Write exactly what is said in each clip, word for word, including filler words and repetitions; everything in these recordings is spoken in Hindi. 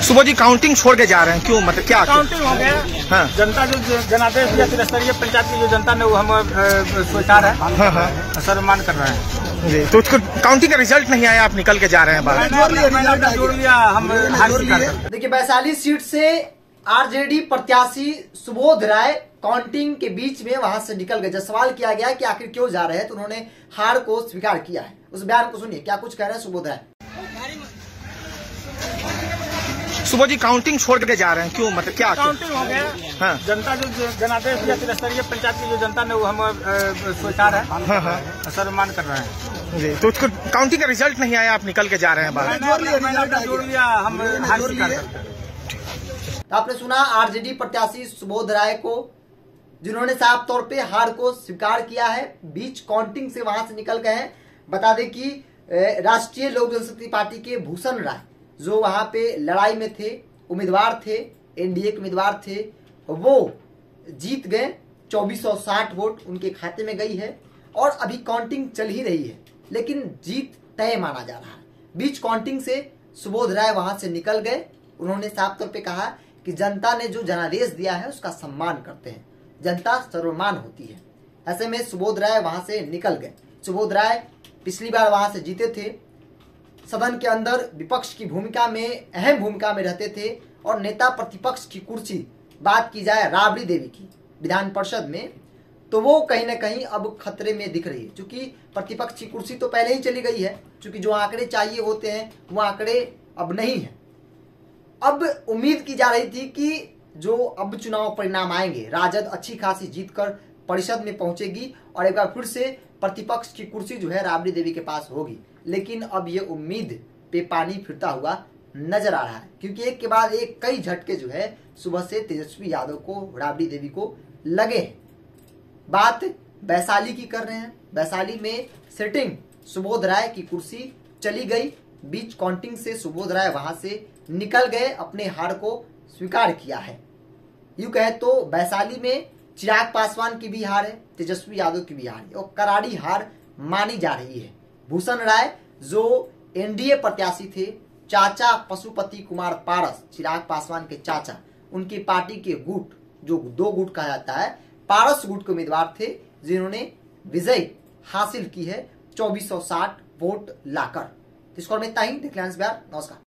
सुबह जी काउंटिंग छोड़ के जा रहे हैं, क्यों? मतलब क्या काउंटिंग हो गया? हाँ। जनता जो जनादेश दिया त्रिस्तरीय पंचायत की जो जनता ने वो हम स्वीकार है, हाँ हाँ सर्वमान कर रहे हैं जी। तो उसको काउंटिंग का रिजल्ट नहीं आया, आप निकल के जा रहे हैं बाहर। जोड़ लिया हम हार स्वीकार करते। देखिए, वैशाली सीट से आरजेडी प्रत्याशी सुबोध राय काउंटिंग के बीच में वहां से निकल गए। जब सवाल किया गया कि आखिर क्यों जा रहे हैं तो उन्होंने हार को स्वीकार किया है। उस बयान को सुनिए, क्या कुछ कह रहे हैं सुबोध राय। सुबह जी काउंटिंग छोड़ के जा रहे हैं, क्यों? मतलब क्या काउंटिंग हो गया? हाँ। जनता जो जनादेश दिया त्रिस्तरीय पंचायत की जो जनता ने वो हम स्वीकार है, हाँ हाँ सर्वमान कर रहे हैं जी। तो उसको काउंटिंग का रिजल्ट नहीं आया, आप निकल के जा रहे हैं बाहर। जोड़ लिया हम हार स्वीकार करते हैं। आपने सुना आरजेडी प्रत्याशी सुबोध राय को, जिन्होंने साफ तौर पे हार को स्वीकार किया है, बीच काउंटिंग से वहां से निकल गए हैं। बता दें कि राष्ट्रीय लोक जनशक्ति पार्टी के भूषण राय जो वहां पे लड़ाई में थे, उम्मीदवार थे, एनडीए के उम्मीदवार थे, वो जीत गए। चौबीस सौ साठ वोट उनके खाते में गई है और अभी काउंटिंग चल ही रही है, लेकिन जीत तय माना जा रहा है। बीच काउंटिंग से सुबोध राय वहां से निकल गए। उन्होंने साफ तौर पे कहा कि जनता ने जो जनादेश दिया है उसका सम्मान करते हैं, जनता सर्वमान होती है। ऐसे में सुबोध राय वहां से निकल गए। सुबोध राय पिछली बार वहां से जीते थे, सदन के अंदर विपक्ष की भूमिका में अहम भूमिका में रहते थे और नेता प्रतिपक्ष की कुर्सी, बात की जाए राबड़ी देवी की विधान परिषद में, तो वो कहीं ना कहीं अब खतरे में दिख रही है। क्योंकि प्रतिपक्ष की कुर्सी तो पहले ही चली गई है, क्योंकि जो आंकड़े चाहिए होते हैं वो आंकड़े अब नहीं है। अब उम्मीद की जा रही थी कि जो अब चुनाव परिणाम आएंगे, राजद अच्छी खासी जीत कर परिषद में पहुंचेगी और एक बार फिर से प्रतिपक्ष की कुर्सी जो है राबड़ी देवी के पास होगी। लेकिन अब ये उम्मीद पे पानी फिरता हुआ नजर आ रहा है, क्योंकि एक के बाद एक कई झटके जो है सुबह से तेजस्वी यादव को, राबड़ी देवी को लगे हैं। बात वैशाली की कर रहे हैं। वैशाली में सिटिंग सुबोध राय की कुर्सी चली गई। बीच काउंटिंग से सुबोध राय वहां से निकल गए, अपने हार को स्वीकार किया है। यूं कहे तो वैशाली में चिराग पासवान की भी हार है, तेजस्वी यादव की भी हार है और करारी हार मानी जा रही है। भूषण राय जो एनडीए प्रत्याशी थे, चाचा पशुपति कुमार पारस, चिराग पासवान के चाचा, उनकी पार्टी के गुट, जो दो गुट कहा जाता है, पारस गुट के उम्मीदवार थे, जिन्होंने विजय हासिल की है चौबीस सौ साठ वोट लाकर। इसको में इतना ही। देख लें बिहार। नमस्कार।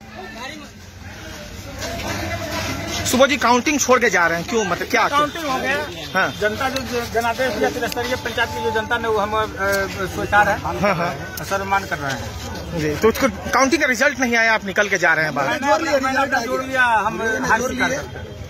सुबह जी काउंटिंग छोड़ के जा रहे हैं, क्यों? मतलब क्या काउंटिंग हो गया? हाँ। जनता जो जनादेश दिया त्रिस्तरीय पंचायत की जो जनता ने वो हम स्वीकार है, हाँ हाँ सर्वमान कर रहे हैं जी। तो उसको काउंटिंग का रिजल्ट नहीं आया, आप निकल के जा रहे हैं बाहर। जोड़ लिया हम हार स्वीकार करते हैं।